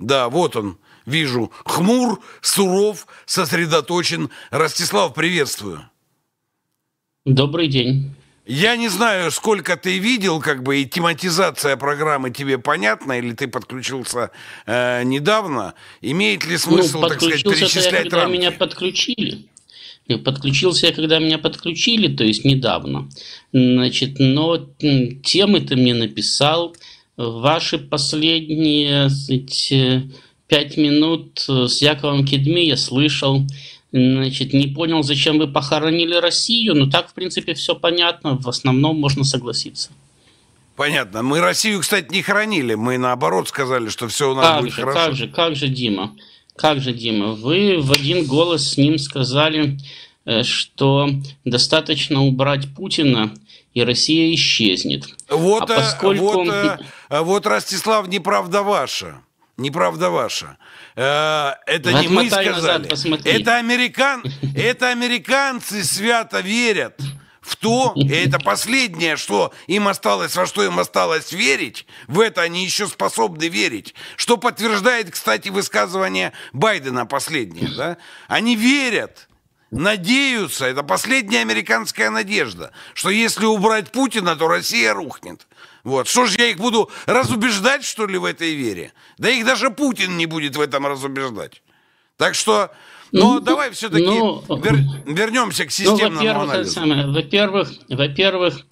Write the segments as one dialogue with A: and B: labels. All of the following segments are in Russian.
A: Да, вот он, вижу, хмур, суров, сосредоточен. Ростислав, приветствую.
B: Добрый день.
A: Я не знаю, сколько ты видел, как бы, и тематизация программы тебе понятна, или ты подключился недавно. Имеет ли
B: Ну,
A: смысл, так сказать,
B: подключился-то я,
A: перечислять
B: когда меня
A: рамки?
B: подключили. И подключился я, когда меня подключили, то есть недавно. Значит, но темы ты мне написал. Ваши последние, сказать, 5 минут с Яковом Кедми я слышал. Значит, не понял, зачем вы похоронили Россию, но так, в принципе, все понятно. В основном можно согласиться.
A: Понятно. Мы Россию, кстати, не хоронили. Мы, наоборот, сказали, что все у нас
B: Как
A: будет
B: же,
A: хорошо.
B: как же, Дима? Как же, Дима? Вы в один голос с ним сказали, что достаточно убрать Путина, и Россия исчезнет.
A: Вот,
B: А поскольку...
A: вот, Ростислав, неправда ваша. Неправда ваша. Это не мы
B: Отмотай назад,
A: сказали.
B: посмотри.
A: Это американцы свято верят в то, и это последнее, что им осталось, во что им осталось верить, в это они еще способны верить, что подтверждает, кстати, высказывание Байдена последнее, да? Они верят, надеются, это последняя американская надежда, что если убрать Путина, то Россия рухнет. Вот. Что ж, я их буду разубеждать, что ли, в этой вере? Да их даже Путин не будет в этом разубеждать. Так что, давай все-таки вернемся к системному анализу.
B: Во-первых,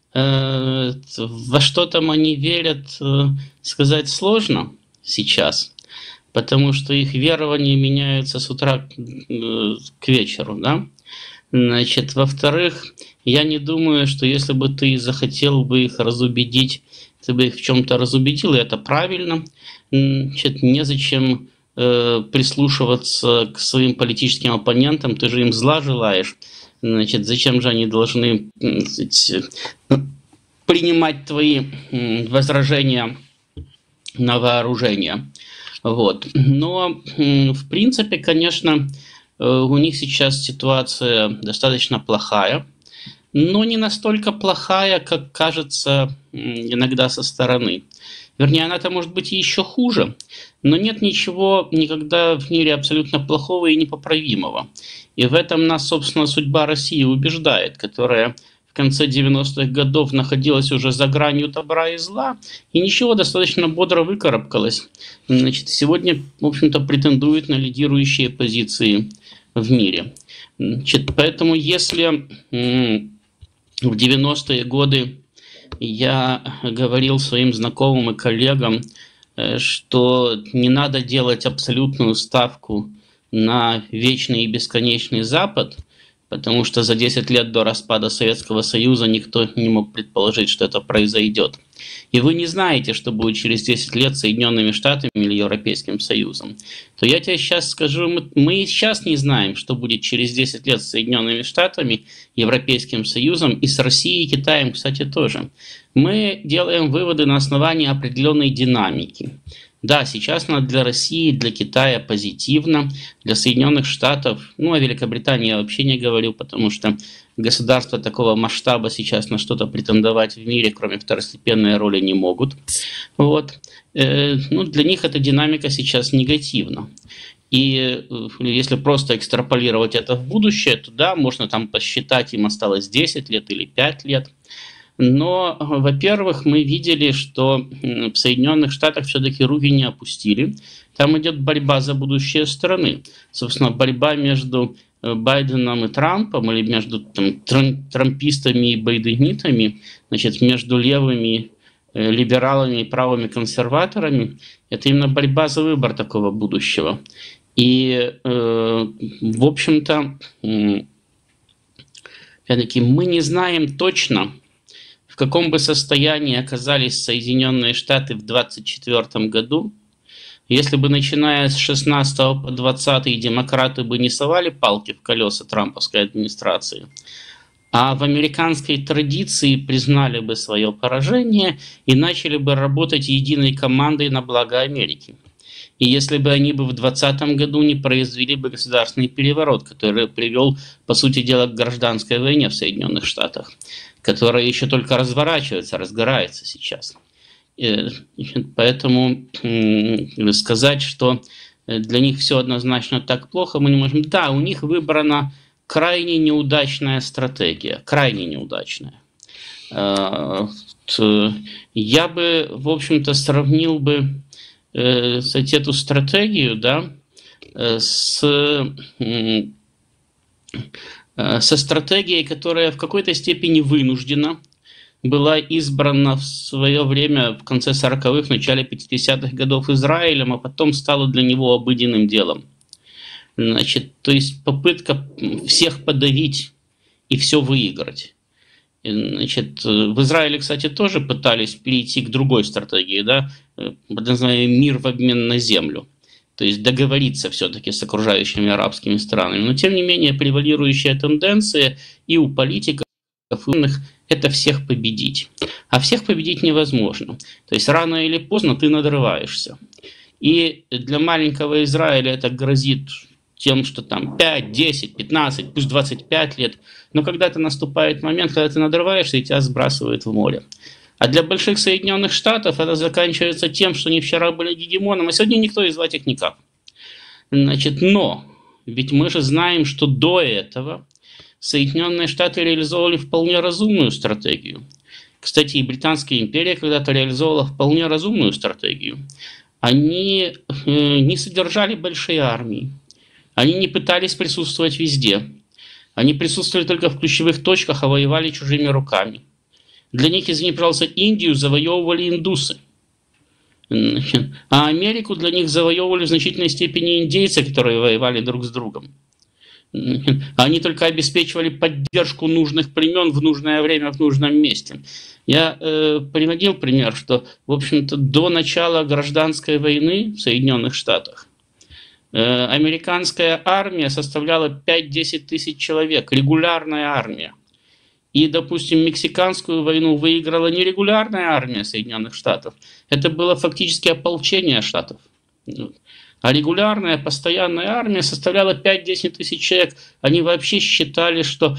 B: во что там они верят, сказать сложно сейчас, потому что их верования меняются с утра к вечеру, да? Значит, во-вторых, я не думаю, что если бы ты захотел бы их разубедить, ты бы их в чем-то разубедил, и это правильно. Значит, незачем прислушиваться к своим политическим оппонентам, ты же им зла желаешь. Значит, зачем же они должны принимать твои возражения на вооружение? Вот. Но, в принципе, конечно, у них сейчас ситуация достаточно плохая, но не настолько плохая, как кажется иногда со стороны. Вернее, она-то может быть и еще хуже, но нет ничего никогда в мире абсолютно плохого и непоправимого. И в этом нас, собственно, судьба России убеждает, которая в конце 90-х годов находилась уже за гранью добра и зла, и ничего, достаточно бодро выкарабкалась. Значит, сегодня, в общем-то, претендует на лидирующие позиции в мире. Значит, поэтому если в 90-е годы я говорил своим знакомым и коллегам, что не надо делать абсолютную ставку на вечный и бесконечный Запад, потому что за 10 лет до распада Советского Союза никто не мог предположить, что это произойдет. И вы не знаете, что будет через 10 лет с Соединенными Штатами или Европейским Союзом. То я тебе сейчас скажу, мы и сейчас не знаем, что будет через 10 лет с Соединенными Штатами, Европейским Союзом и с Россией и Китаем, кстати, тоже. Мы делаем выводы на основании определенной динамики. Да, сейчас она для России, для Китая позитивно, для Соединенных Штатов, о Великобритании я вообще не говорю, потому что государства такого масштаба сейчас на что-то претендовать в мире, кроме второстепенной роли, не могут. Вот. Для них эта динамика сейчас негативна. И если просто экстраполировать это в будущее, то да, можно там посчитать, им осталось 10 лет или 5 лет. Но, во-первых, мы видели, что в Соединенных Штатах все-таки руки не опустили. Там идет борьба за будущее страны. Собственно, борьба между Байденом и Трампом, или между трампистами и байденитами, значит, между левыми либералами и правыми консерваторами, это именно борьба за выбор такого будущего. И, в общем-то, опять-таки, мы не знаем точно, в каком бы состоянии оказались Соединенные Штаты в 2024 году, если бы, начиная с 16 по 20 демократы бы не совали палки в колеса трамповской администрации, а в американской традиции признали бы свое поражение и начали бы работать единой командой на благо Америки. И если бы они бы в 2020 году не произвели бы государственный переворот, который привел, по сути дела, к гражданской войне в Соединенных Штатах, которая еще только разворачивается, разгорается сейчас. Поэтому сказать, что для них все однозначно так плохо, мы не можем. Да, у них выбрана крайне неудачная стратегия, крайне неудачная. Я бы, в общем-то, сравнил бы эту стратегию, да, со стратегией, которая в какой-то степени вынуждена, была избрана в свое время в конце 40-х, начале 50-х годов Израилем, а потом стала для него обыденным делом. Значит, то есть попытка всех подавить и все выиграть. Значит, в Израиле, кстати, тоже пытались перейти к другой стратегии, да, под названием «мир в обмен на землю». То есть договориться все-таки с окружающими арабскими странами. Но, тем не менее, превалирующая тенденция и у политиков, и у умных – это всех победить. А всех победить невозможно. То есть рано или поздно ты надрываешься. И для маленького Израиля это грозит тем, что там 5, 10, 15, пусть 25 лет. Но когда-то наступает момент, когда ты надрываешься, и тебя сбрасывают в море. А для больших Соединенных Штатов это заканчивается тем, что они вчера были гегемоном, а сегодня никто и звать их никак. Значит, но ведь мы же знаем, что до этого Соединенные Штаты реализовывали вполне разумную стратегию. Кстати, и Британская империя когда-то реализовывала вполне разумную стратегию. Они не содержали большие армии. Они не пытались присутствовать везде. Они присутствовали только в ключевых точках, а воевали чужими руками. Для них, извини, пожалуйста, Индию завоевывали индусы. А Америку для них завоевывали в значительной степени индейцы, которые воевали друг с другом. Они только обеспечивали поддержку нужных племен в нужное время, в нужном месте. Я приводил пример, что, в общем-то, до начала гражданской войны в Соединенных Штатах американская армия составляла 5-10 тысяч человек, регулярная армия. И, допустим, мексиканскую войну выиграла не регулярная армия Соединенных Штатов, это было фактически ополчение Штатов. А регулярная, постоянная армия составляла 5-10 тысяч человек. Они вообще считали, что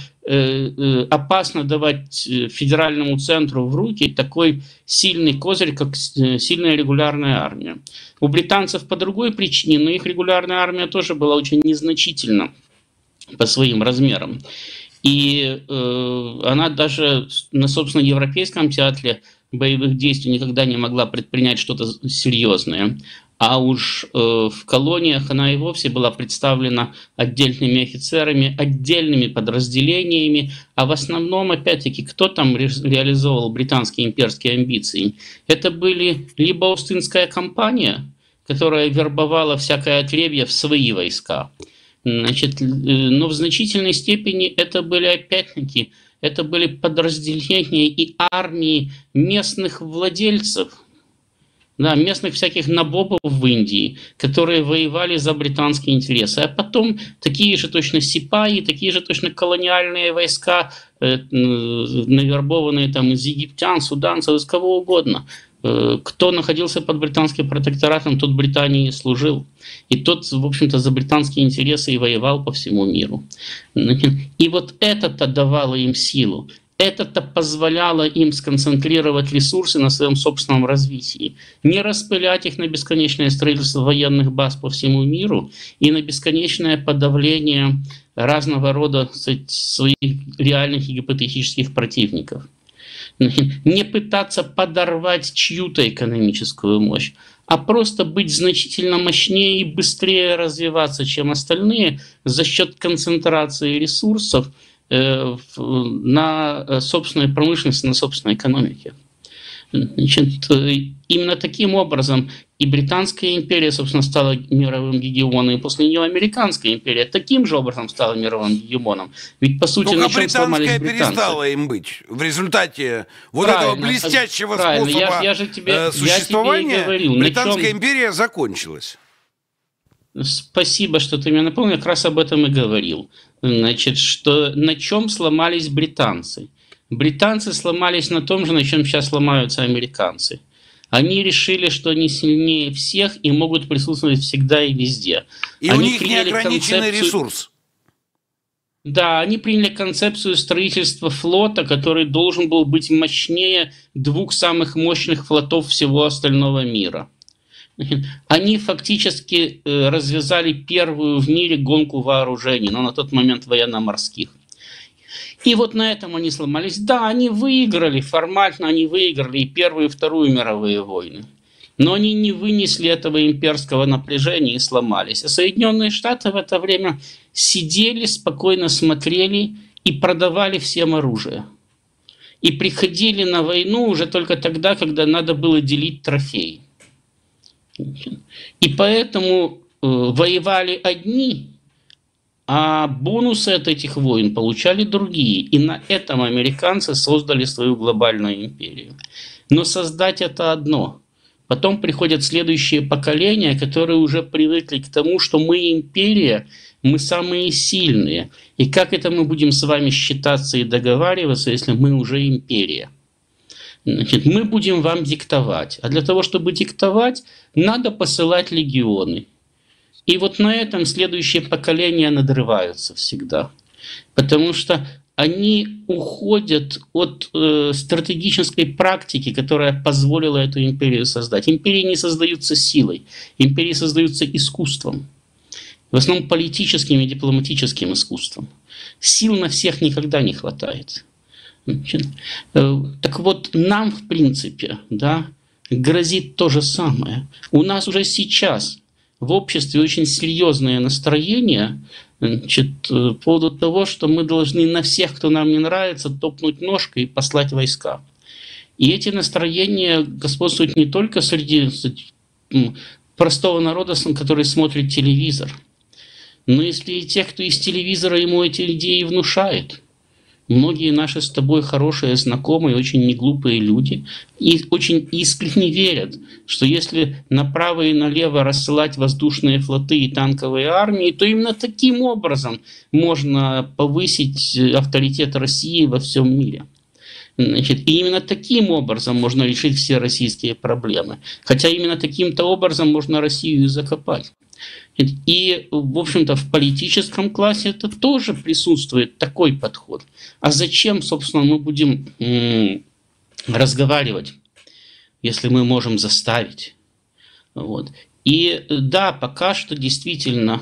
B: опасно давать федеральному центру в руки такой сильный козырь, как сильная регулярная армия. У британцев по другой причине, но их регулярная армия тоже была очень незначительна по своим размерам. И она даже на, собственно, Европейском театре боевых действий никогда не могла предпринять что-то серьезное. А уж в колониях она и вовсе была представлена отдельными офицерами, отдельными подразделениями, а в основном, опять-таки, кто там реализовывал британские имперские амбиции? Это были либо Остинская компания, которая вербовала всякое отребье в свои войска, значит, но в значительной степени это были, опять-таки, это были подразделения и армии местных владельцев, да, местных всяких набобов в Индии, которые воевали за британские интересы. А потом такие же точно сипаи, такие же точно колониальные войска, навербованные там из египтян, суданцев, из кого угодно. Кто находился под британским протекторатом, тот Британии служил. И тот, в общем-то, за британские интересы и воевал по всему миру. И вот это-то давало им силу. Это-то позволяло им сконцентрировать ресурсы на своем собственном развитии. Не распылять их на бесконечное строительство военных баз по всему миру и на бесконечное подавление разного рода своих реальных и гипотетических противников. Не пытаться подорвать чью-то экономическую мощь, а просто быть значительно мощнее и быстрее развиваться, чем остальные, за счет концентрации ресурсов на собственной промышленности, на собственной экономике. Значит, именно таким образом и Британская империя, собственно, стала мировым гегемоном, и после нее Американская империя таким же образом стала мировым гегемоном. Ведь, по сути, на чем сломались британцы?
A: Перестала им быть в результате вот этого блестящего способа существования. Британская империя закончилась.
B: Спасибо, что ты меня напомнил, я как раз об этом и говорил. Значит, что на чем сломались британцы? Британцы сломались на том же, на чем сейчас ломаются американцы. Они решили, что они сильнее всех и могут присутствовать всегда и везде.
A: И
B: они
A: у них неограниченный ресурс.
B: Да, они приняли концепцию строительства флота, который должен был быть мощнее двух самых мощных флотов всего остального мира. Они фактически развязали первую в мире гонку вооружений, но на тот момент военно-морских. И вот на этом они сломались. Да, они выиграли, формально они выиграли и Первую, и Вторую мировые войны. Но они не вынесли этого имперского напряжения и сломались. А Соединенные Штаты в это время сидели, спокойно смотрели и продавали всем оружие. И приходили на войну уже только тогда, когда надо было делить трофеи. И поэтому воевали одни, а бонусы от этих войн получали другие. И на этом американцы создали свою глобальную империю. Но создать это одно. Потом приходят следующие поколения, которые уже привыкли к тому, что мы империя, мы самые сильные. И как это мы будем с вами считаться и договариваться, если мы уже империя? Значит, мы будем вам диктовать. А для того, чтобы диктовать, надо посылать легионы. И вот на этом следующие поколения надрываются всегда. Потому что они уходят от стратегической практики, которая позволила эту империю создать. Империи не создаются силой, империи создаются искусством. В основном политическим и дипломатическим искусством. Сил на всех никогда не хватает. Так вот, нам, в принципе, да, грозит то же самое. У нас уже сейчас в обществе очень серьезное настроение, значит, по поводу того, что мы должны на всех, кто нам не нравится, топнуть ножкой и послать войска. И эти настроения господствуют не только среди простого народа, который смотрит телевизор, но и среди тех, кто из телевизора ему эти идеи внушает. Многие наши с тобой хорошие знакомые, очень неглупые люди, и очень искренне верят, что если направо и налево рассылать воздушные флоты и танковые армии, то именно таким образом можно повысить авторитет России во всем мире. Значит, и именно таким образом можно решить все российские проблемы. Хотя именно таким-то образом можно Россию и закопать. И, в общем-то, в политическом классе это тоже присутствует такой подход. А зачем, собственно, мы будем разговаривать, если мы можем заставить? Вот. И да, пока что действительно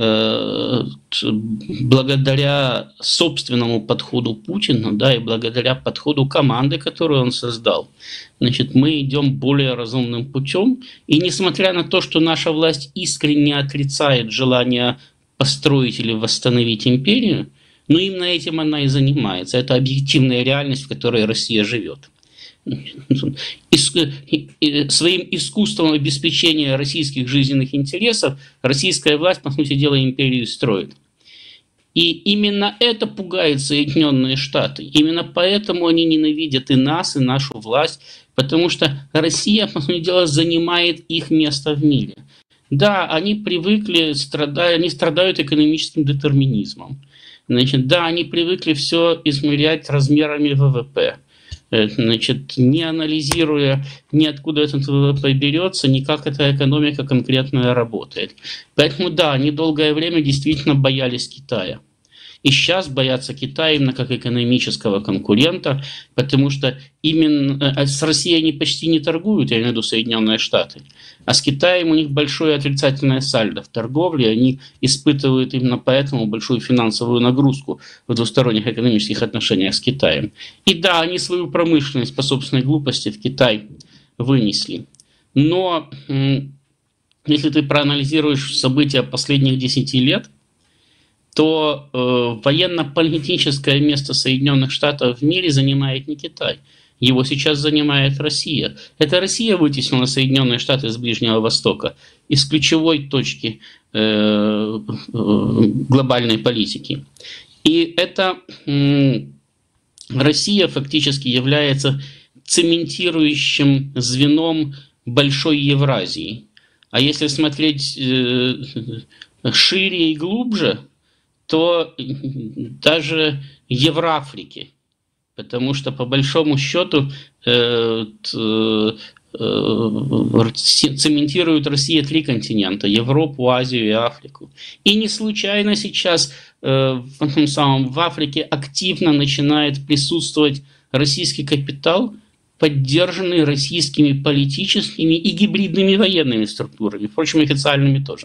B: благодаря собственному подходу Путина, да, и благодаря подходу команды, которую он создал, значит, мы идем более разумным путем. И несмотря на то, что наша власть искренне отрицает желание построить или восстановить империю, но именно этим она и занимается. Это объективная реальность, в которой Россия живет. Своим искусством обеспечения российских жизненных интересов российская власть, по сути дела, империю строит. И именно это пугает Соединенные Штаты. Именно поэтому они ненавидят и нас, и нашу власть, потому что Россия, по сути дела, занимает их место в мире. Да, они привыкли, они страдают экономическим детерминизмом. Значит, да, они привыкли все измерять размерами ВВП. Значит, не анализируя ни откуда этот ВВП берется, ни как эта экономика конкретно работает. Поэтому да, они долгое время действительно боялись Китая. И сейчас боятся Китая именно как экономического конкурента, потому что именно с Россией они почти не торгуют, я имею в виду Соединенные Штаты. А с Китаем у них большое отрицательное сальдо в торговле, они испытывают именно поэтому большую финансовую нагрузку в двусторонних экономических отношениях с Китаем. И да, они свою промышленность по собственной глупости в Китай вынесли. Но если ты проанализируешь события последних 10 лет, то военно-политическое место Соединенных Штатов в мире занимает не Китай. Его сейчас занимает Россия. Это Россия вытеснила Соединенные Штаты с Ближнего Востока из ключевой точки глобальной политики. И это Россия фактически является цементирующим звеном большой Евразии. А если смотреть шире и глубже, то даже Евроафрики. Потому что, по большому счету, цементирует Россия 3 континента: Европу, Азию и Африку. И не случайно сейчас в Африке активно начинает присутствовать российский капитал, поддержанный российскими политическими и гибридными военными структурами, впрочем, официальными тоже.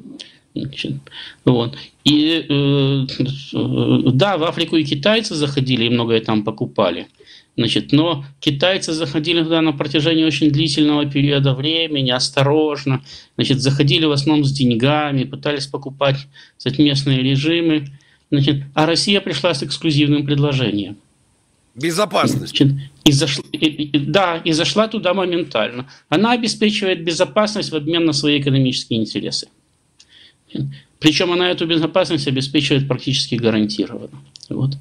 B: Вот. И да, в Африку и китайцы заходили, и многое там покупали. Но китайцы заходили туда на протяжении очень длительного периода времени, осторожно. Заходили в основном с деньгами, пытались покупать местные режимы. А Россия пришла с эксклюзивным предложением.
A: Безопасность.
B: И зашла туда моментально. Она обеспечивает безопасность в обмен на свои экономические интересы. Причем она эту безопасность обеспечивает практически гарантированно. Вот.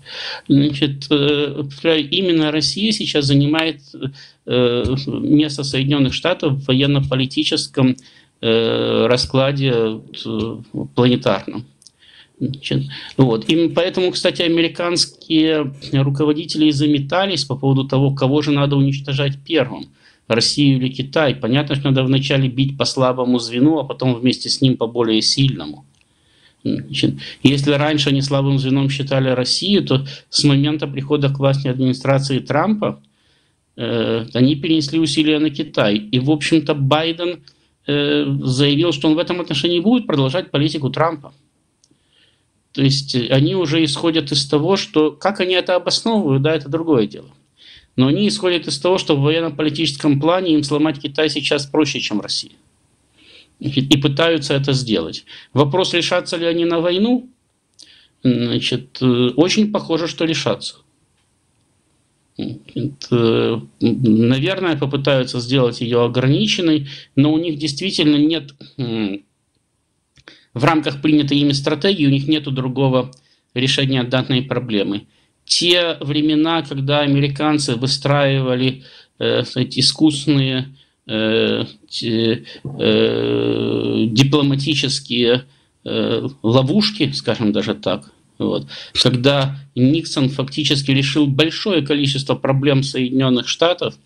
B: Именно Россия сейчас занимает место Соединенных Штатов в военно-политическом раскладе планетарном. Вот. И поэтому, кстати, американские руководители заметались по поводу того, кого же надо уничтожать первым: Россию или Китай. Понятно, что надо вначале бить по слабому звену, а потом вместе с ним по более сильному. Если раньше они слабым звеном считали Россию, то с момента прихода к власти администрации Трампа они перенесли усилия на Китай. И, в общем-то, Байден заявил, что он в этом отношении будет продолжать политику Трампа. То есть они уже исходят из того, что... Как они это обосновывают, да, это другое дело. Но они исходят из того, что в военно-политическом плане им сломать Китай сейчас проще, чем Россия. И пытаются это сделать. Вопрос, решатся ли они на войну, очень похоже, что решатся. Наверное, попытаются сделать ее ограниченной, но у них действительно нет, в рамках принятой ими стратегии, у них нет другого решения данной проблемы. Те времена, когда американцы выстраивали искусные дипломатические ловушки, скажем даже так, вот, когда Никсон фактически решил большое количество проблем Соединенных Штатов,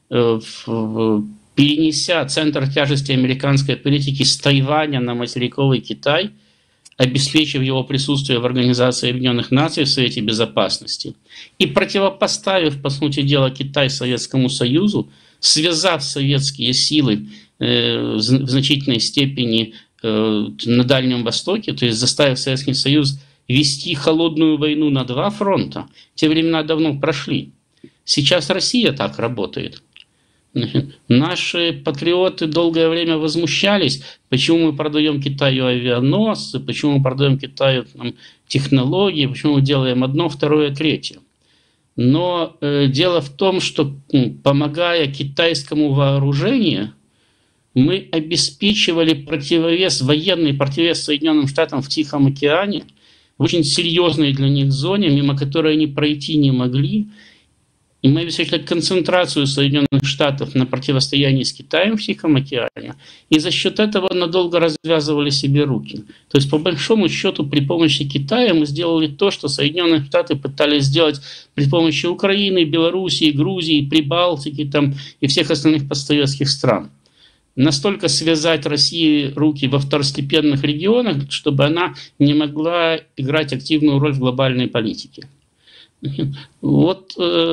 B: перенеся центр тяжести американской политики с Тайваня на материковый Китай, обеспечив его присутствие в Организации Объединенных Наций в Совете Безопасности и противопоставив, по сути дела, Китай Советскому Союзу, связав советские силы в значительной степени на Дальнем Востоке, то есть заставив Советский Союз вести холодную войну на 2 фронта, те времена давно прошли. Сейчас Россия так работает. Наши патриоты долгое время возмущались, почему мы продаем Китаю авианосцы, почему мы продаем Китаю технологии, почему мы делаем одно, второе, третье. Но дело в том, что, помогая китайскому вооружению, мы обеспечивали противовес, военный противовес Соединенным Штатам в Тихом океане, в очень серьезной для них зоне, мимо которой они пройти не могли. И мы обеспечили концентрацию Соединенных Штатов на противостоянии с Китаем в Тихом океане. И за счет этого надолго развязывали себе руки. То есть, по большому счету, при помощи Китая мы сделали то, что Соединенные Штаты пытались сделать при помощи Украины, Белоруссии, Грузии, Прибалтики и всех остальных постсоветских стран. Настолько связать России руки во второстепенных регионах, чтобы она не могла играть активную роль в глобальной политике. Вот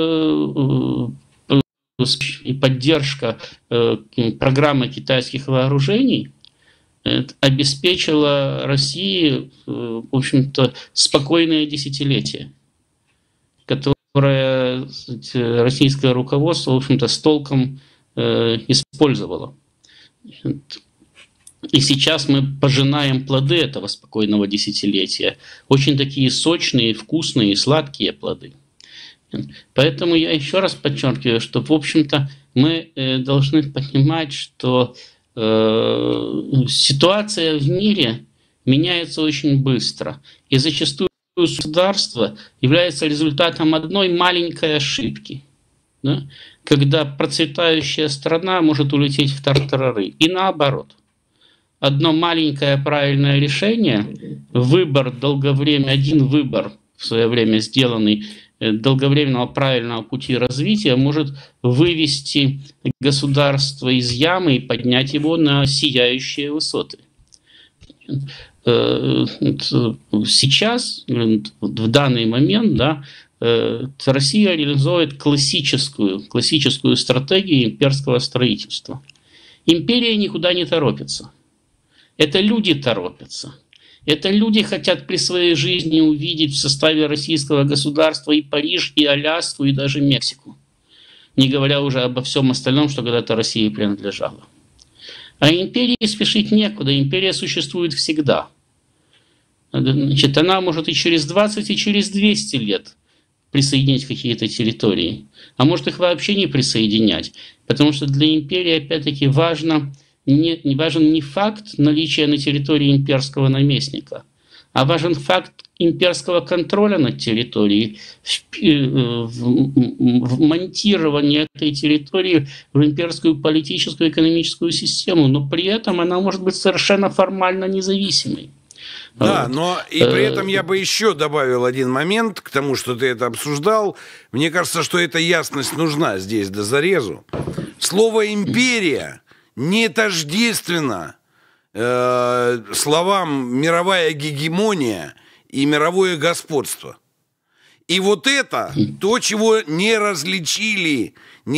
B: и поддержка программы китайских вооружений обеспечила России, в общем-то, спокойное десятилетие, которое российское руководство, в общем-то, с толком использовало. И сейчас мы пожинаем плоды этого спокойного десятилетия. Очень такие сочные, вкусные и сладкие плоды. Поэтому я еще раз подчеркиваю, что, в общем-то, мы должны понимать, что ситуация в мире меняется очень быстро. И зачастую государство является результатом одной маленькой ошибки. Да? Когда процветающая страна может улететь в тартарары. И наоборот. Одно маленькое правильное решение, один выбор в свое время сделанный долговременного правильного пути развития может вывести государство из ямы и поднять его на сияющие высоты. Сейчас, в данный момент, да, Россия реализует классическую стратегию имперского строительства. Империя никуда не торопится. Это люди торопятся. Это люди хотят при своей жизни увидеть в составе российского государства и Париж, и Аляску, и даже Мексику. Не говоря уже обо всем остальном, что когда-то России принадлежало. А империи спешить некуда. Империя существует всегда. Значит, она может и через 20, и через 200 лет присоединять какие-то территории. А может их вообще не присоединять. Потому что для империи, опять-таки, важен не факт наличия на территории имперского наместника, а важен факт имперского контроля над территорией, вмонтирование этой территории в имперскую политическую и экономическую систему, но при этом она может быть совершенно формально независимой.
A: Да, но и при этом я бы еще добавил один момент к тому, что ты это обсуждал. Мне кажется, что эта ясность нужна здесь до зарезу. Слово «империя» не тождественно словам «мировая гегемония» и «мировое господство». И вот это то, чего не различили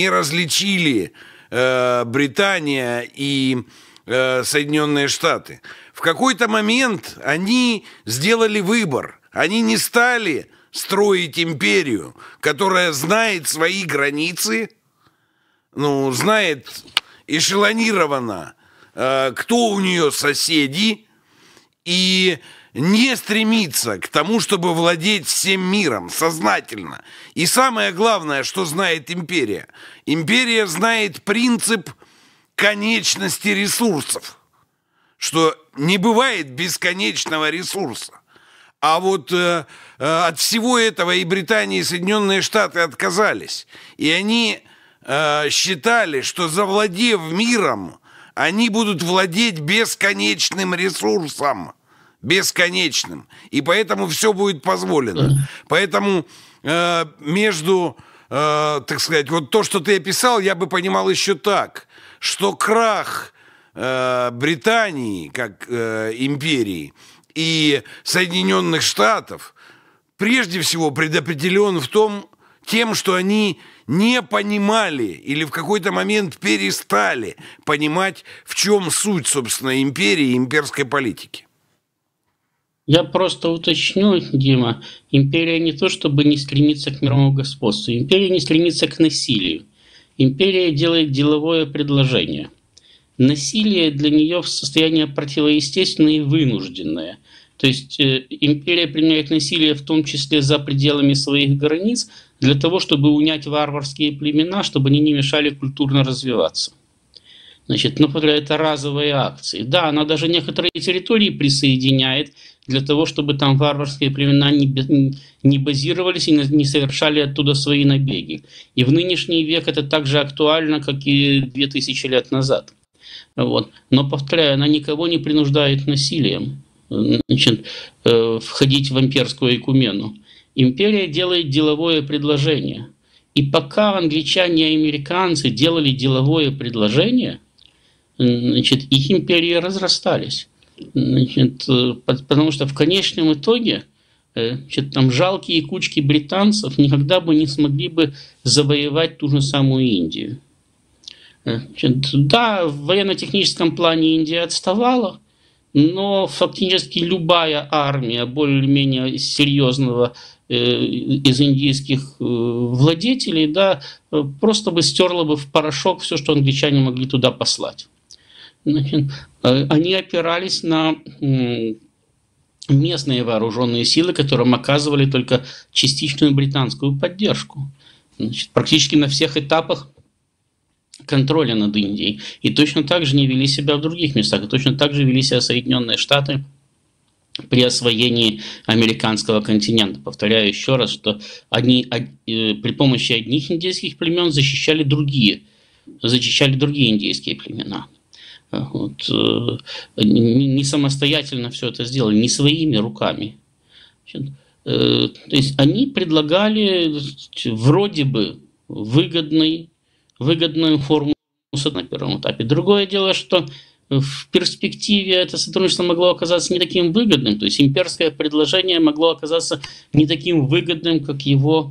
A: Британия и Соединенные Штаты. В какой-то момент они сделали выбор. Они не стали строить империю, которая знает свои границы, знает эшелонированно, кто у нее соседи, и не стремится к тому, чтобы владеть всем миром сознательно. И самое главное, что знает империя. Империя знает принцип конечности ресурсов, что не бывает бесконечного ресурса. А вот от всего этого и Британия, и Соединенные Штаты отказались. И они считали, что завладев миром, они будут владеть бесконечным ресурсом. Бесконечным. И поэтому все будет позволено. Поэтому так сказать, вот то, что ты описал, я бы понимал еще так, что крах Британии как империи и Соединенных Штатов прежде всего предопределен тем, что они не понимали или в какой-то момент перестали понимать, в чем суть, собственно, империи и имперской политики.
B: Я просто уточню, Дима, империя не то, чтобы не стремится к мировому господству, империя не стремится к насилию. Империя делает деловое предложение. Насилие для нее в состоянии противоестественное и вынужденное. То есть империя применяет насилие в том числе за пределами своих границ для того, чтобы унять варварские племена, чтобы они не мешали культурно развиваться. Значит, например, это разовые акции. Да, она даже некоторые территории присоединяет для того, чтобы там варварские племена не базировались и не совершали оттуда свои набеги. И в нынешний век это так же актуально, как и 2000 лет назад. Вот. Но, повторяю, она никого не принуждает насилием, значит, входить в имперскую экумену. Империя делает деловое предложение. И пока англичане и американцы делали деловое предложение, значит, их империи разрастались. Значит, потому что в конечном итоге значит, там жалкие кучки британцев никогда бы не смогли бы завоевать ту же самую Индию. Значит, да, в военно-техническом плане Индия отставала, но фактически любая армия более-менее серьезного из индийских владетелей, да, просто бы стерла бы в порошок все, что англичане могли туда послать. Значит, они опирались на местные вооруженные силы, которым оказывали только частичную британскую поддержку. Значит, практически на всех этапах контроля над Индией. И точно так же не вели себя в других местах. И точно так же вели себя Соединенные Штаты при освоении американского континента. Повторяю еще раз, что они при помощи одних индейских племен защищали другие индейские племена. Вот, не самостоятельно все это сделали, не своими руками. То есть они предлагали вроде бы выгодную форму на первом этапе. Другое дело, что в перспективе это сотрудничество могло оказаться не таким выгодным, то есть имперское предложение могло оказаться не таким выгодным, как его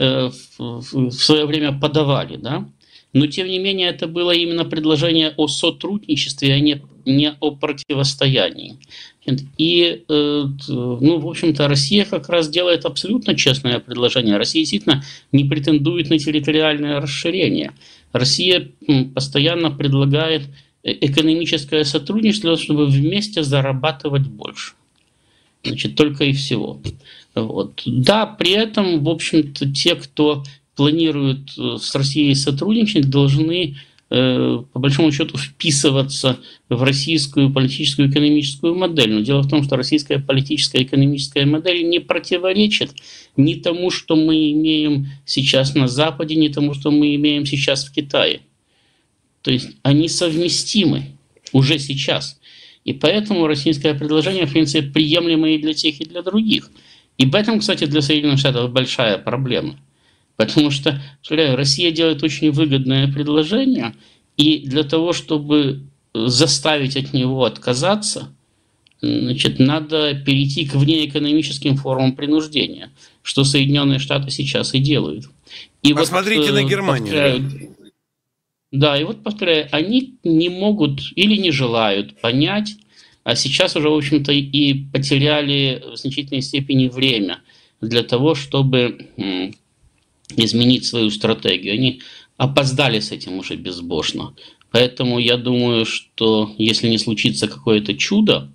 B: в свое время подавали, да? Но тем не менее это было именно предложение о сотрудничестве, а не о противостоянии. И, ну, в общем-то, Россия как раз делает абсолютно честное предложение. Россия действительно не претендует на территориальное расширение. Россия постоянно предлагает экономическое сотрудничество, чтобы вместе зарабатывать больше. Значит, только и всего. Вот. Да, при этом, в общем-то, те, кто планируют с Россией сотрудничать, должны, по большому счету, вписываться в российскую политическую и экономическую модель. Но дело в том, что российская политическая и экономическая модель не противоречит ни тому, что мы имеем сейчас на Западе, ни тому, что мы имеем сейчас в Китае. То есть они совместимы уже сейчас. И поэтому российское предложение, в принципе, приемлемо и для тех, и для других. И в этом, кстати, для Соединенных Штатов большая проблема. Потому что, повторяю, Россия делает очень выгодное предложение, и для того, чтобы заставить от него отказаться, значит, надо перейти к внеэкономическим формам принуждения, что Соединенные Штаты сейчас и делают. И
A: посмотрите
B: вот,
A: на Германию.
B: Да, и вот, повторяю, они не могут или не желают понять, а сейчас уже, в общем-то, и потеряли в значительной степени время для того, чтобы изменить свою стратегию. Они опоздали с этим уже безбожно. Поэтому я думаю, что если не случится какое-то чудо,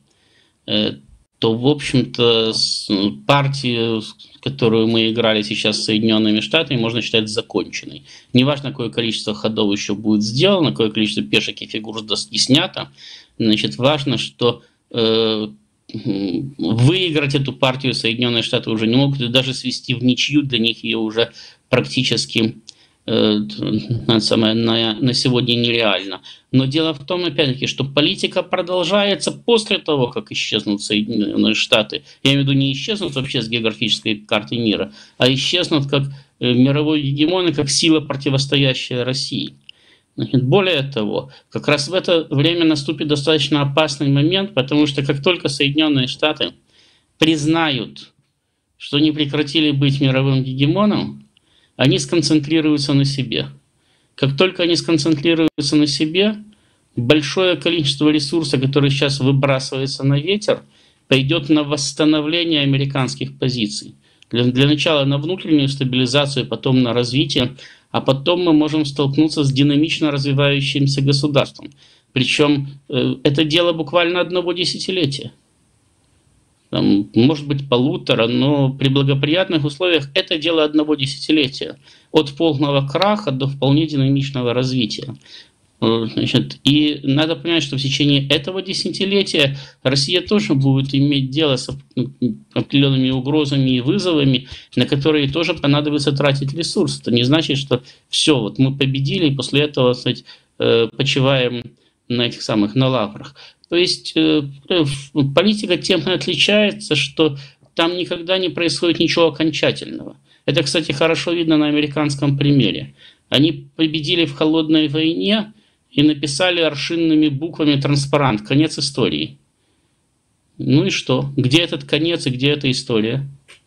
B: то, в общем-то, партию, которую мы играли сейчас с Соединенными Штатами, можно считать законченной. Неважно, какое количество ходов еще будет сделано, какое количество пешек и фигур с доски снято. Значит, важно, что выиграть эту партию Соединенные Штаты уже не могут, и даже свести в ничью для них ее уже практически на сегодня нереально. Но дело в том, опять-таки, что политика продолжается после того, как исчезнут Соединенные Штаты. Я имею в виду, не исчезнут вообще с географической карты мира, а исчезнут как мировой гегемон и как сила, противостоящая России. Более того, как раз в это время наступит достаточно опасный момент, потому что как только Соединенные Штаты признают, что не прекратили быть мировым гегемоном, они сконцентрируются на себе. Как только они сконцентрируются на себе, большое количество ресурса, который сейчас выбрасывается на ветер, пойдет на восстановление американских позиций. Для начала на внутреннюю стабилизацию, потом на развитие, а потом мы можем столкнуться с динамично развивающимся государством. Причем это дело буквально одного десятилетия. Там, может быть, полутора, но при благоприятных условиях это дело одного десятилетия. От полного краха до вполне динамичного развития. Значит, и надо понимать, что в течение этого десятилетия Россия тоже будет иметь дело с определенными угрозами и вызовами, на которые тоже понадобится тратить ресурсы. Это не значит, что все, вот мы победили, и после этого, сказать, почиваем на этих самых на лаврах. То есть политика тем и отличается, что там никогда не происходит ничего окончательного. Это, кстати, хорошо видно на американском примере. Они победили в холодной войне и написали аршинными буквами транспарант «Конец истории». Ну и что? Где этот конец и где эта история?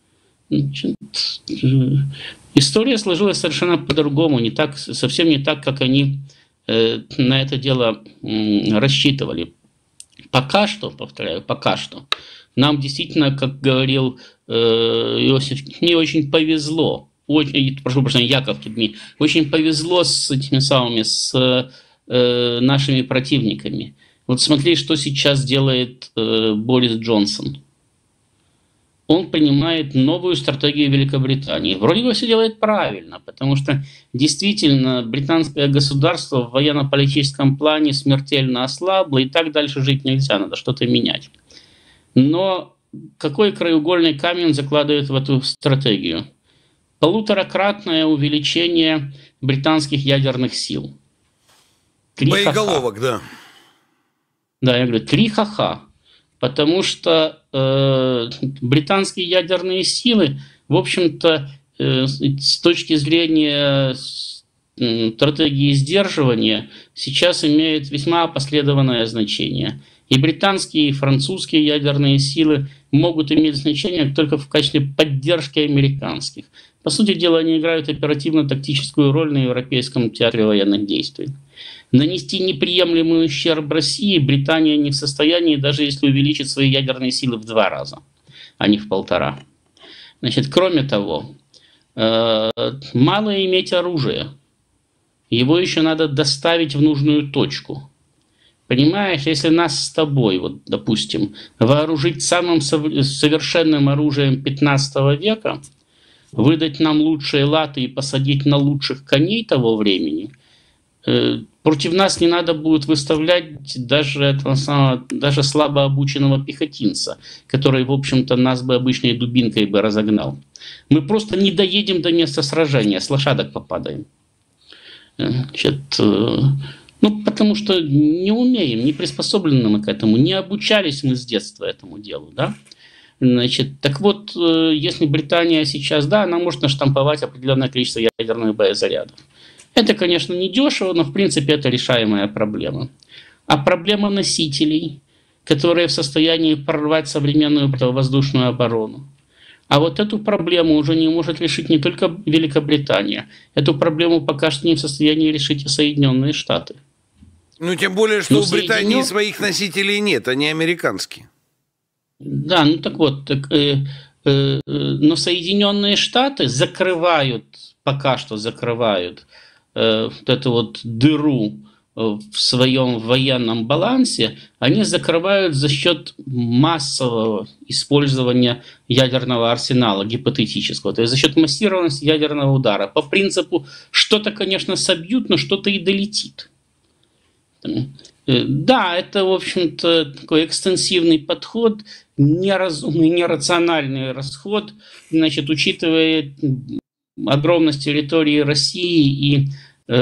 B: История сложилась совершенно по-другому, совсем не так, как они на это дело рассчитывали. Пока что, повторяю, пока что, нам действительно, как говорил Иосиф, не очень повезло, прошу прощения, Яков Кедми, очень повезло с этими самыми, с нашими противниками. Вот смотри, что сейчас делает Борис Джонсон. Он принимает новую стратегию Великобритании. Вроде бы все делает правильно, потому что действительно британское государство в военно-политическом плане смертельно ослабло, и так дальше жить нельзя, надо что-то менять. Но какой краеугольный камень он закладывает в эту стратегию? Полуторакратное увеличение британских ядерных сил.
A: Боеголовок, да.
B: Да, я говорю, 3 ха-ха. потому что британские ядерные силы, в общем-то, с точки зрения стратегии сдерживания, сейчас имеют весьма опосредованное значение. И британские, и французские ядерные силы могут иметь значение только в качестве поддержки американских. По сути дела, они играют оперативно-тактическую роль на Европейском театре военных действий. Нанести неприемлемый ущерб России Британия не в состоянии, даже если увеличит свои ядерные силы в 2 раза, а не в 1,5. Значит, кроме того, мало иметь оружие. Его еще надо доставить в нужную точку. Понимаешь, если нас с тобой, вот, допустим, вооружить самым совершенным оружием 15 века, выдать нам лучшие латы и посадить на лучших коней того времени, против нас не надо будет выставлять даже слабо обученного пехотинца, который, в общем-то, нас бы обычной дубинкой бы разогнал. Мы просто не доедем до места сражения, с лошадок попадаем. Значит, потому что не умеем, не приспособлены мы к этому, не обучались мы с детства этому делу, да? Значит, так вот, если Британия сейчас, да, она может наштамповать определенное количество ядерных боезарядов. Это, конечно, не дешево, но в принципе это решаемая проблема. А проблема носителей, которые в состоянии прорвать современную противовоздушную оборону. А вот эту проблему уже не может решить не только Великобритания. Эту проблему пока что не в состоянии решить и Соединенные Штаты.
A: Ну, тем более, что у Британии своих носителей нет, они американские.
B: Да, ну так вот, но Соединенные Штаты закрывают, пока что закрывают вот эту вот дыру в своем военном балансе, они закрывают за счет массового использования ядерного арсенала, гипотетического, то есть за счет массированности ядерного удара. По принципу, что-то, конечно, собьют, но что-то и долетит. Да, это, в общем-то, такой экстенсивный подход, неразумный, нерациональный расход, значит, учитывая огромность территории России и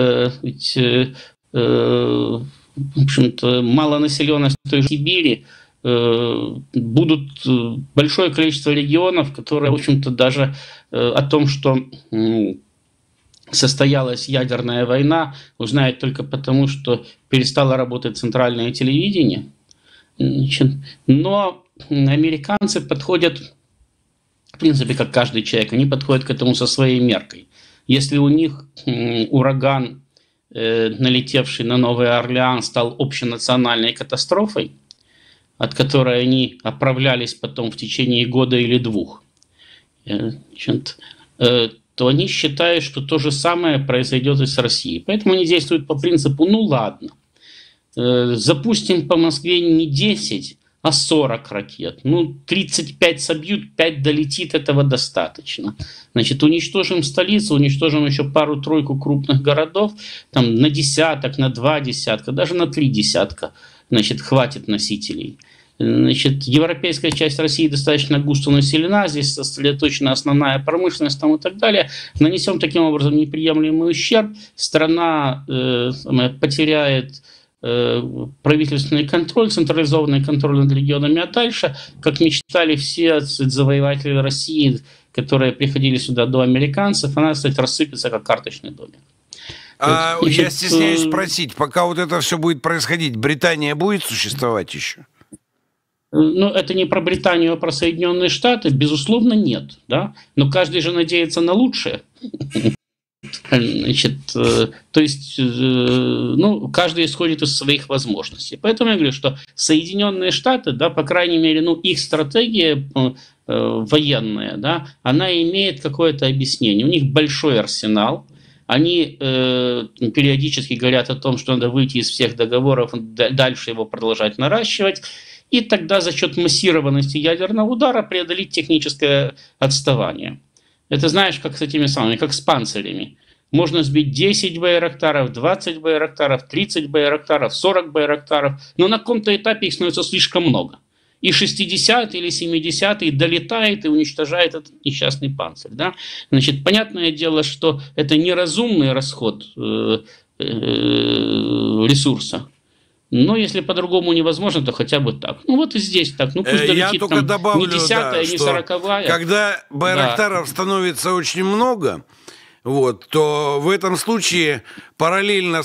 B: в общем-то, малонаселенность той же Сибири, будут большое количество регионов, которые, в общем-то, даже о том, что состоялась ядерная война, узнают только потому, что перестало работать центральное телевидение. Но американцы подходят, в принципе, как каждый человек, они подходят к этому со своей меркой. Если у них ураган, налетевший на Новый Орлеан, стал общенациональной катастрофой, от которой они оправлялись потом в течение года или 2, то они считают, что то же самое произойдет и с Россией. Поэтому они действуют по принципу, ну ладно, запустим по Москве не 10, а 40 ракет. Ну, 35 собьют, 5 долетит, этого достаточно. Значит, уничтожим столицу, уничтожим еще пару-тройку крупных городов, там на десяток, на 2 десятка, даже на 3 десятка, значит, хватит носителей. Значит, европейская часть России достаточно густо населена, здесь сосредоточена основная промышленность там и так далее. Нанесем таким образом неприемлемый ущерб, страна потеряет правительственный контроль, централизованный контроль над регионами, а дальше, как мечтали все завоеватели России, которые приходили сюда до американцев, она, кстати, рассыпется как карточный домик.
A: Я стесняюсь спросить, пока вот это все будет происходить, Британия будет существовать еще?
B: Ну, это не про Британию, а про Соединенные Штаты, безусловно, нет, да, но каждый же надеется на лучшее. Значит, то есть, ну, каждый исходит из своих возможностей. Поэтому я говорю, что Соединенные Штаты, да, по крайней мере, ну, их стратегия военная, да, она имеет какое-то объяснение. У них большой арсенал. Они периодически говорят о том, что надо выйти из всех договоров, дальше его продолжать наращивать. И тогда за счет массированности ядерного удара преодолеть техническое отставание. Это знаешь, как с этими самыми, как с панцирями. Можно сбить 10 байрактаров, 20 байрактаров, 30 байрактаров, 40 байрактаров, но на каком-то этапе их становится слишком много. И 60-й или 70-й долетает и уничтожает этот несчастный панцирь. Да? Значит, понятное дело, что это неразумный расход ресурса. Но если по-другому невозможно, то хотя бы так. Ну вот и здесь так. Ну пусть
A: Я
B: долетит
A: только
B: там
A: добавлю,
B: не 10-я, не 40-я.
A: Когда байрактаров
B: Да.
A: становится очень много, вот, то в этом случае параллельно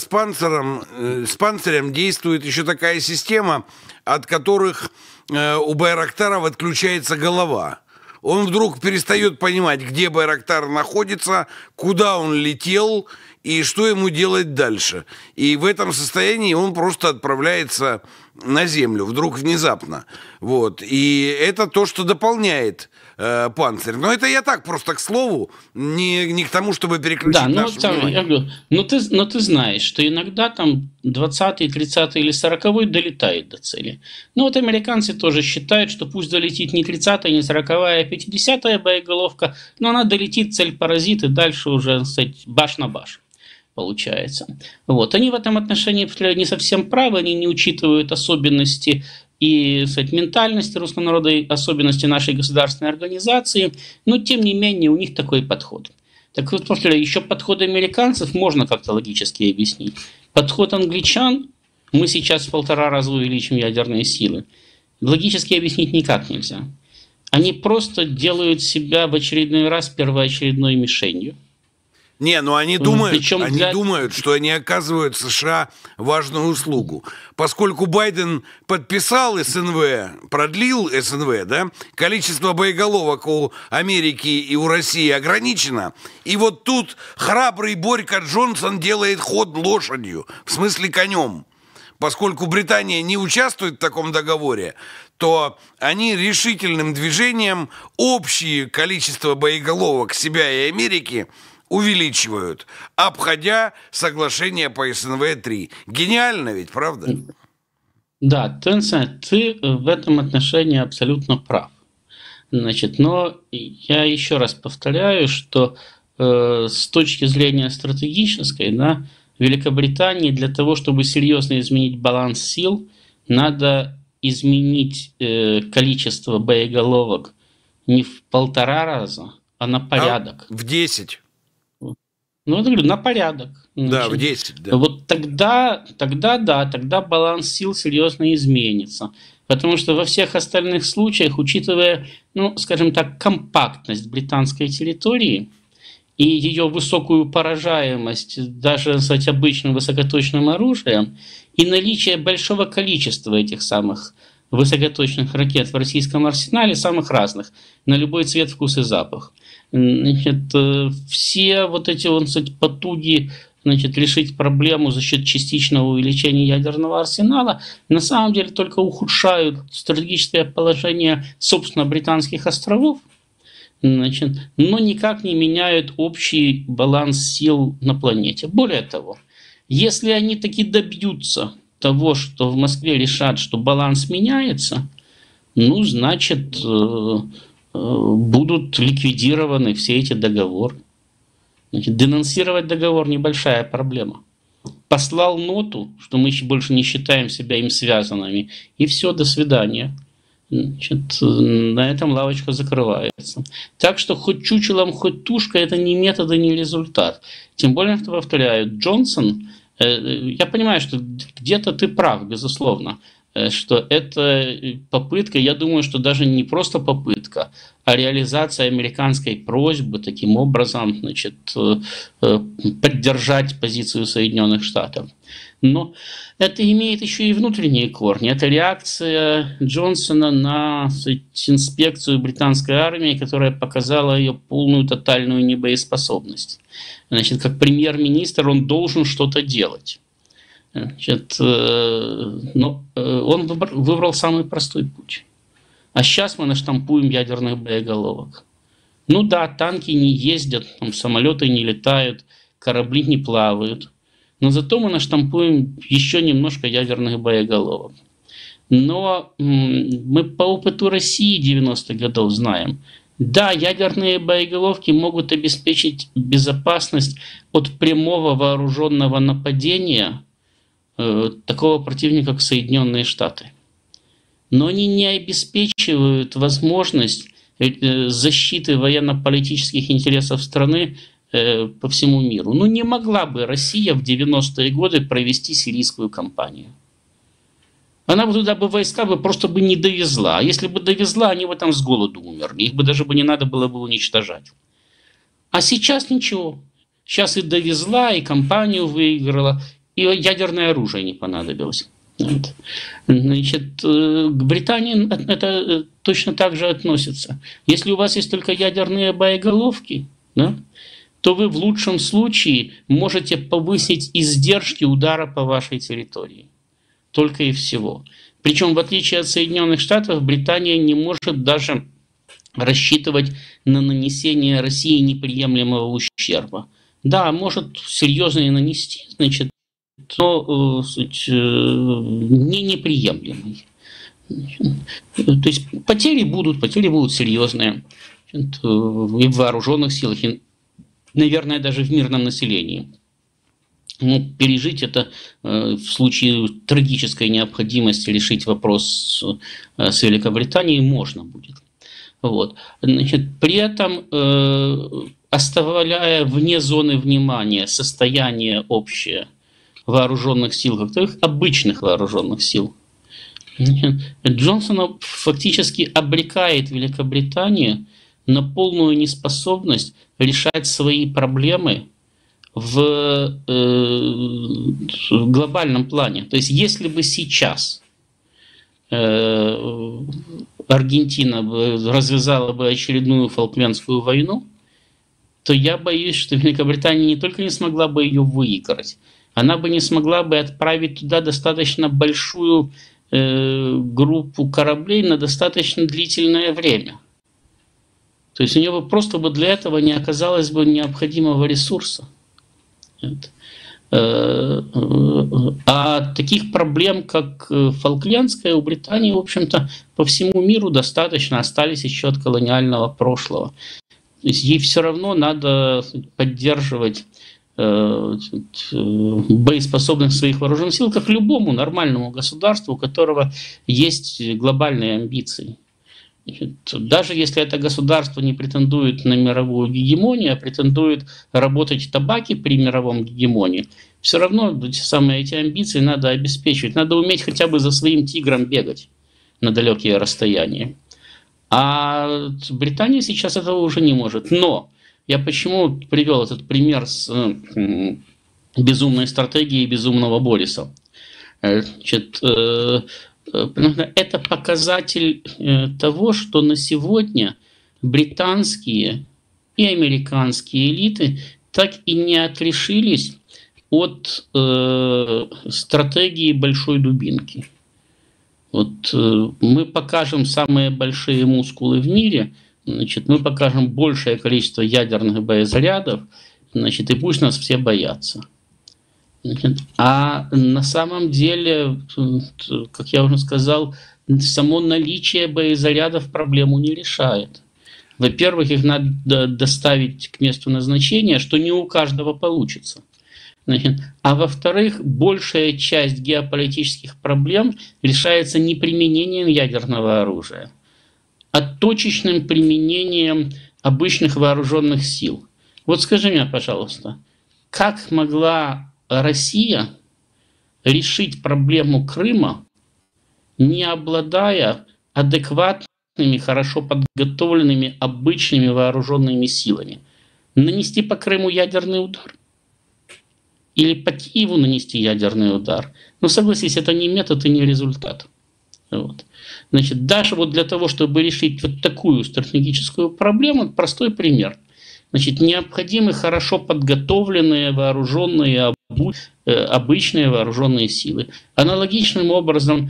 A: с панцирем действует еще такая система, от которых у байрактаров отключается голова. Он вдруг перестает понимать, где байрактар находится, куда он летел и что ему делать дальше. И в этом состоянии он просто отправляется на землю, вдруг внезапно. Вот. И это то, что дополняет панцирь. Но это я так, просто к слову, не к тому, чтобы переключить
B: Да, ну
A: наше
B: вот там,
A: внимание.
B: я говорю, но ты знаешь, что иногда там 20-й, 30-й или 40-й долетает до цели. Ну вот американцы тоже считают, что пусть долетит не 30-я, не 40-я, а 50-я боеголовка, но она долетит, цель паразит, и дальше уже, так сказать, баш на баш получается. Вот. Они в этом отношении не совсем правы, они не учитывают особенности и, сказать, ментальности русского народа, и особенности нашей государственной организации, но тем не менее у них такой подход. Так вот, повторяю, еще подход американцев можно как-то логически объяснить. Подход англичан, мы сейчас в 1,5 раза увеличим ядерные силы, логически объяснить никак нельзя. Они просто делают себя в очередной раз первоочередной мишенью.
A: Не, ну
B: Причем
A: они думают, что они оказывают США важную услугу. Поскольку Байден подписал СНВ, продлил СНВ, да, количество боеголовок у Америки и у России ограничено, и вот тут храбрый Борька Джонсон делает ход лошадью, в смысле конем. Поскольку Британия не участвует в таком договоре, то они решительным движением общее количество боеголовок себя и Америки увеличивают, обходя соглашение по СНВ-3. Гениально ведь, правда?
B: Да, ты в этом отношении абсолютно прав. Значит, но я еще раз повторяю, что с точки зрения стратегической, да, Великобритании для того, чтобы серьезно изменить баланс сил, надо изменить количество боеголовок не в 1,5 раза, а на порядок.
A: В 10.
B: Ну, я говорю, на порядок.
A: Да, в 10, да.
B: Вот тогда баланс сил серьезно изменится. Потому что во всех остальных случаях, учитывая, ну, скажем так, компактность британской территории и ее высокую поражаемость даже, так сказать, обычным высокоточным оружием, и наличие большого количества этих самых высокоточных ракет в российском арсенале, самых разных, на любой цвет, вкус и запах. Значит, все вот эти вот, кстати, потуги, значит, решить проблему за счет частичного увеличения ядерного арсенала на самом деле только ухудшают стратегическое положение, собственно, британских островов, значит, но никак не меняют общий баланс сил на планете. Более того, если они таки добьются того, что в Москве решат, что баланс меняется, ну, значит, будут ликвидированы все эти договоры. Значит, денонсировать договор – небольшая проблема. Послал ноту, что мы больше не считаем себя им связанными, и все, до свидания. Значит, на этом лавочка закрывается. Так что хоть чучелом, хоть тушка – это не метод и не результат. Тем более, что, повторяю, Джонсон, я понимаю, что где-то ты прав, безусловно, что это попытка, я думаю, что даже не просто попытка, а реализация американской просьбы таким образом, значит, поддержать позицию Соединенных Штатов. Но это имеет еще и внутренние корни. Это реакция Джонсона на, сказать, инспекцию британской армии, которая показала ее полную тотальную небоеспособность. Значит, как премьер-министр он должен что-то делать. Значит, но он выбрал самый простой путь. А сейчас мы наштампуем ядерных боеголовок. Ну да, танки не ездят, там, самолеты не летают, корабли не плавают. Но зато мы наштампуем еще немножко ядерных боеголовок. Но мы по опыту России 90-х годов знаем, да, ядерные боеголовки могут обеспечить безопасность от прямого вооруженного нападения такого противника, как Соединенные Штаты. Но они не обеспечивают возможность защиты военно-политических интересов страны по всему миру. Ну, не могла бы Россия в 90-е годы провести сирийскую кампанию. Она бы туда бы войска бы просто бы не довезла. А если бы довезла, они бы там с голоду умерли. Их бы даже бы не надо было бы уничтожать. А сейчас ничего. Сейчас и довезла, и кампанию выиграла, и ядерное оружие не понадобилось. Вот. Значит, к Британии это точно так же относится. Если у вас есть только ядерные боеголовки, да, то вы в лучшем случае можете повысить издержки удара по вашей территории. Только и всего. Причем, в отличие от Соединенных Штатов, Британия не может даже рассчитывать на нанесение России неприемлемого ущерба. Да, может серьезно и нанести, значит, но не неприемлемый. То есть потери будут серьезные и в вооруженных силах, и, наверное, даже в мирном населении. Ну, пережить это в случае трагической необходимости решить вопрос с Великобританией можно будет. Вот. Значит, при этом, оставляя вне зоны внимания состояние общее вооруженных сил, как таковых, обычных вооруженных сил, Джонсон фактически обрекает Великобританию на полную неспособность решать свои проблемы в глобальном плане. То есть, если бы сейчас Аргентина развязала бы очередную Фолклендскую войну, то я боюсь, что Великобритания не только не смогла бы ее выиграть, она бы не смогла бы отправить туда достаточно большую группу кораблей на достаточно длительное время. То есть у нее бы просто для этого не оказалось бы необходимого ресурса. А таких проблем, как Фолклендская, у Британии, в общем-то, по всему миру достаточно, остались еще от колониального прошлого. То есть ей все равно надо поддерживать боеспособность своих вооруженных сил, как любому нормальному государству, у которого есть глобальные амбиции. Даже если это государство не претендует на мировую гегемонию, а претендует работать в табаке при мировом гегемонии, все равно эти амбиции надо обеспечивать. Надо уметь хотя бы за своим тигром бегать на далекие расстояния. А Британия сейчас этого уже не может. Но я почему привел этот пример с безумной стратегией безумного Бориса? Значит, это показатель того, что на сегодня британские и американские элиты так и не отрешились от стратегии большой дубинки. Вот мы покажем самые большие мускулы в мире, значит, мы покажем большее количество ядерных боезарядов, значит, и пусть нас все боятся. А на самом деле, как я уже сказал, само наличие боезарядов проблему не решает. Во-первых, их надо доставить к месту назначения, что не у каждого получится. А во-вторых, большая часть геополитических проблем решается не применением ядерного оружия, а точечным применением обычных вооруженных сил. Вот скажи мне, пожалуйста, как могла Россия решить проблему Крыма, не обладая адекватными, хорошо подготовленными обычными вооруженными силами? Нанести по Крыму ядерный удар? Или по Киеву нанести ядерный удар? Ну, согласись, это не метод и не результат. Вот. Значит, даже вот для того, чтобы решить вот такую стратегическую проблему, простой пример. Значит, необходимы хорошо подготовленные, вооруженные, обычные вооруженные силы. Аналогичным образом,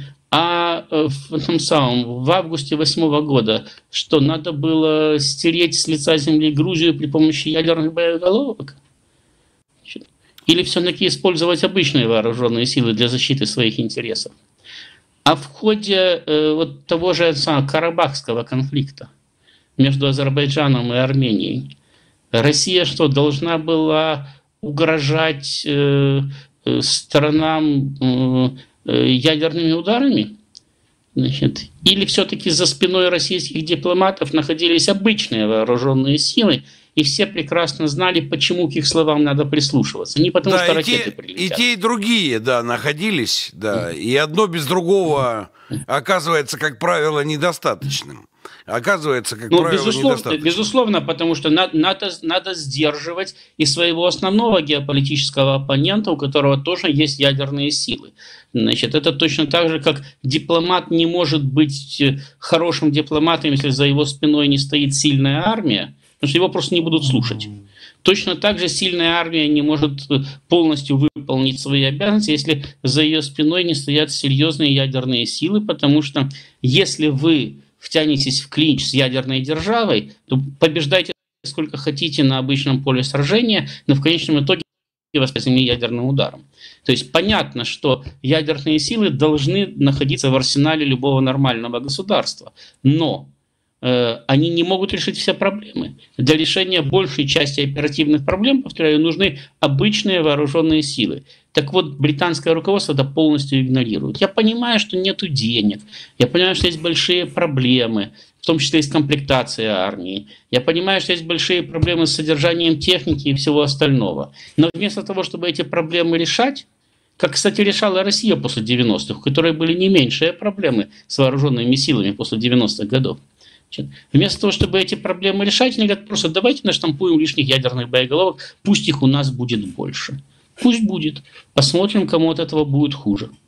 B: в августе 2008 года, что надо было стереть с лица земли Грузию при помощи ядерных боеголовок? Или все-таки использовать обычные вооруженные силы для защиты своих интересов? А в ходе вот того же Карабахского конфликта между Азербайджаном и Арменией, Россия что, должна была угрожать сторонам ядерными ударами? Значит, или все-таки за спиной российских дипломатов находились обычные вооруженные силы, и все прекрасно знали, почему к их словам надо прислушиваться. Не потому, что ракеты прилетят.
A: И те, и другие, да, находились, да, и одно без другого оказывается, как правило, недостаточным. Оказывается, как правило, недостаточно.
B: Безусловно, потому что надо сдерживать и своего основного геополитического оппонента, у которого тоже есть ядерные силы. Значит, это точно так же, как дипломат не может быть хорошим дипломатом, если за его спиной не стоит сильная армия, потому что его просто не будут слушать. Точно так же сильная армия не может полностью выполнить свои обязанности, если за ее спиной не стоят серьезные ядерные силы, потому что если вы втянетесь в клинч с ядерной державой, то побеждайте сколько хотите на обычном поле сражения, но в конечном итоге вас возьмет ядерным ударом. То есть понятно, что ядерные силы должны находиться в арсенале любого нормального государства, но они не могут решить все проблемы. Для решения большей части оперативных проблем, повторяю, нужны обычные вооруженные силы. Так вот, британское руководство это полностью игнорирует. Я понимаю, что нет денег, я понимаю, что есть большие проблемы, в том числе и с комплектацией армии. Я понимаю, что есть большие проблемы с содержанием техники и всего остального. Но вместо того, чтобы эти проблемы решать, как, кстати, решала Россия после 90-х, у которой были не меньшие проблемы с вооруженными силами после 90-х годов. Вместо того, чтобы эти проблемы решать, они говорят, просто давайте наштампуем лишних ядерных боеголовок, пусть их у нас будет больше. Пусть будет. Посмотрим, кому от этого будет хуже.